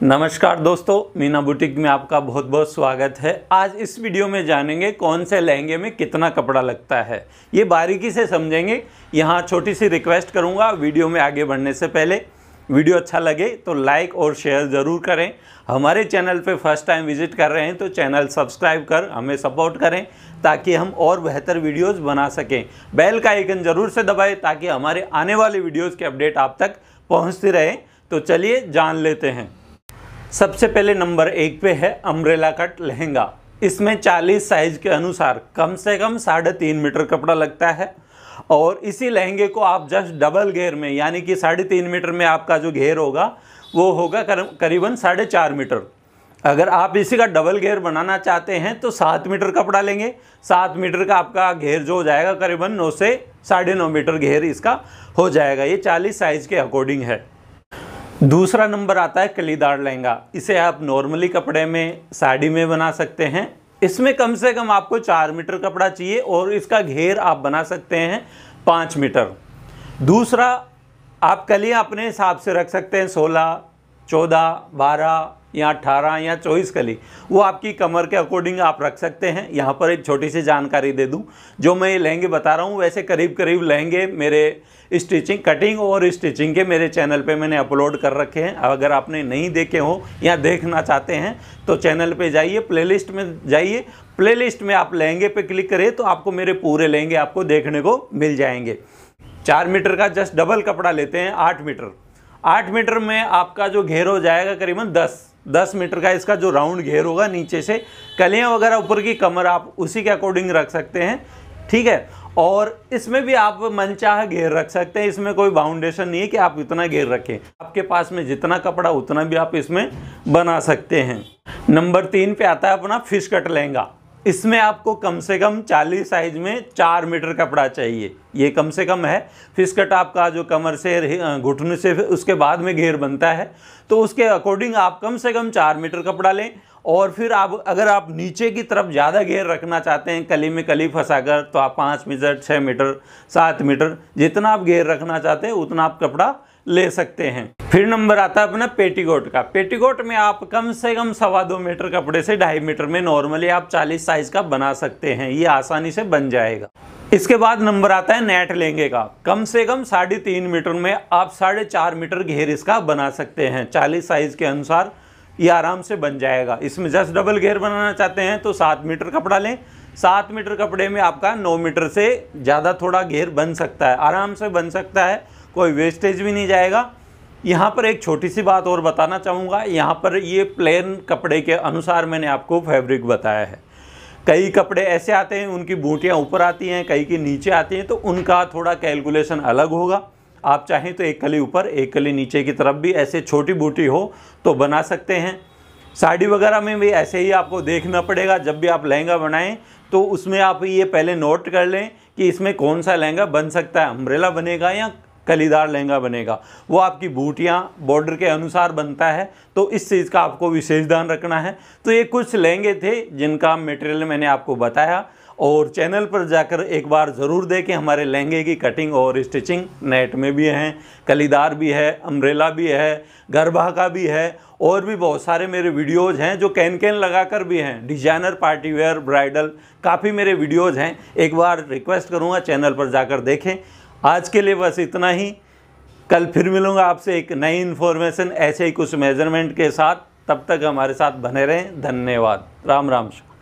नमस्कार दोस्तों, मीना बुटीक में आपका बहुत बहुत स्वागत है। आज इस वीडियो में जानेंगे कौन से लहंगे में कितना कपड़ा लगता है, ये बारीकी से समझेंगे। यहाँ छोटी सी रिक्वेस्ट करूँगा, वीडियो में आगे बढ़ने से पहले वीडियो अच्छा लगे तो लाइक और शेयर ज़रूर करें। हमारे चैनल पे फर्स्ट टाइम विजिट कर रहे हैं तो चैनल सब्सक्राइब कर हमें सपोर्ट करें ताकि हम और बेहतर वीडियोस बना सकें। बेल का आइकन ज़रूर से दबाएं ताकि हमारे आने वाले वीडियोस की अपडेट आप तक पहुंचती रहे। तो चलिए जान लेते हैं। सबसे पहले नंबर 1 पे है अम्ब्रेला कट लहंगा। इसमें 40 साइज के अनुसार कम से कम 3.5 मीटर कपड़ा लगता है और इसी लहंगे को आप जस्ट डबल घेर में, यानी कि 3.5 मीटर में आपका जो घेर होगा वो होगा करीबन 4.5 मीटर। अगर आप इसी का डबल घेर बनाना चाहते हैं तो 7 मीटर कपड़ा लेंगे। 7 मीटर का आपका घेर जो हो जाएगा करीबन 9 से 9.5 मीटर घेर इसका हो जाएगा। ये 40 साइज के अकॉर्डिंग है। दूसरा नंबर आता है कलीदार लहंगा। इसे आप नॉर्मली कपड़े में, साड़ी में बना सकते हैं। इसमें कम से कम आपको 4 मीटर कपड़ा चाहिए और इसका घेर आप बना सकते हैं 5 मीटर। दूसरा, आप कलियाँ अपने हिसाब से रख सकते हैं, 16, 14, 12 या 18 या 24 कली, वो आपकी कमर के अकॉर्डिंग आप रख सकते हैं। यहाँ पर एक छोटी सी जानकारी दे दूँ, जो मैं ये लहंगे बता रहा हूँ वैसे करीब करीब लहंगे मेरे स्टिचिंग, कटिंग और स्टिचिंग के मेरे चैनल पे मैंने अपलोड कर रखे हैं। अगर आपने नहीं देखे हो या देखना चाहते हैं तो चैनल पे जाइए, प्लेलिस्ट में जाइए, प्लेलिस्ट में आप लहंगे पे क्लिक करें तो आपको मेरे पूरे लहंगे आपको देखने को मिल जाएंगे। 4 मीटर का जस्ट डबल कपड़ा लेते हैं 8 मीटर। 8 मीटर में आपका जो घेर हो जाएगा करीबन 10 मीटर का इसका जो राउंड घेर होगा। नीचे से कलियाँ वगैरह ऊपर की कमर आप उसी के अकॉर्डिंग रख सकते हैं, ठीक है। और इसमें भी आप मनचाहा घेर रख सकते हैं, इसमें कोई बाउंडेशन नहीं है कि आप इतना घेर रखें। आपके पास में जितना कपड़ा उतना भी आप इसमें बना सकते हैं। नंबर 3 पे आता है अपना फिश कट लहंगा। इसमें आपको कम से कम 40 साइज में 4 मीटर कपड़ा चाहिए, ये कम से कम है। फिश कट आपका जो कमर से, घुटने से उसके बाद में घेर बनता है, तो उसके अकॉर्डिंग आप कम से कम 4 मीटर कपड़ा लें। और फिर आप अगर आप नीचे की तरफ ज़्यादा घेर रखना चाहते हैं, कली में कली फंसाकर, तो आप 5 मीटर, 6 मीटर, 7 मीटर, जितना आप घेर रखना चाहते हैं उतना आप कपड़ा ले सकते हैं। फिर नंबर आता है अपना पेटीकोट का। पेटीकोट में आप कम से कम 2.25 मीटर कपड़े से 2.5 मीटर में नॉर्मली आप 40 साइज का बना सकते हैं, ये आसानी से बन जाएगा। इसके बाद नंबर आता है नेट लहंगे का। कम से कम 3.5 मीटर में आप 4.5 मीटर घेर इसका बना सकते हैं। 40 साइज के अनुसार ये आराम से बन जाएगा। इसमें जस्ट डबल घेर बनाना चाहते हैं तो 7 मीटर कपड़ा लें। 7 मीटर कपड़े में आपका 9 मीटर से ज़्यादा थोड़ा घेर बन सकता है, आराम से बन सकता है, कोई वेस्टेज भी नहीं जाएगा। यहाँ पर एक छोटी सी बात और बताना चाहूँगा। यहाँ पर ये प्लेन कपड़े के अनुसार मैंने आपको फैब्रिक बताया है। कई कपड़े ऐसे आते हैं उनकी बूटियाँ ऊपर आती हैं, कई की नीचे आती हैं, तो उनका थोड़ा कैलकुलेशन अलग होगा। आप चाहें तो एक कली ऊपर एक कली नीचे की तरफ भी ऐसे छोटी बूटी हो तो बना सकते हैं। साड़ी वगैरह में भी ऐसे ही आपको देखना पड़ेगा। जब भी आप लहंगा बनाएं तो उसमें आप ये पहले नोट कर लें कि इसमें कौन सा लहंगा बन सकता है, अम्ब्रेला बनेगा या कलीदार लहंगा बनेगा। वो आपकी बूटियाँ बॉर्डर के अनुसार बनता है, तो इस चीज़ का आपको विशेष ध्यान रखना है। तो ये कुछ लहंगे थे जिनका मटेरियल मैंने आपको बताया, और चैनल पर जाकर एक बार ज़रूर देखें। हमारे लहंगे की कटिंग और स्टिचिंग नेट में भी हैं, कलीदार भी है, अम्ब्रेला भी है, गरबा का भी है, और भी बहुत सारे मेरे वीडियोज़ हैं जो कैन लगाकर भी हैं। डिजाइनर, पार्टी वेयर, ब्राइडल, काफ़ी मेरे वीडियोज़ हैं। एक बार रिक्वेस्ट करूँगा चैनल पर जाकर देखें। आज के लिए बस इतना ही। कल फिर मिलूँगा आपसे एक नई इन्फॉर्मेशन ऐसे ही कुछ मेजरमेंट के साथ। तब तक हमारे साथ बने रहें। धन्यवाद। राम राम।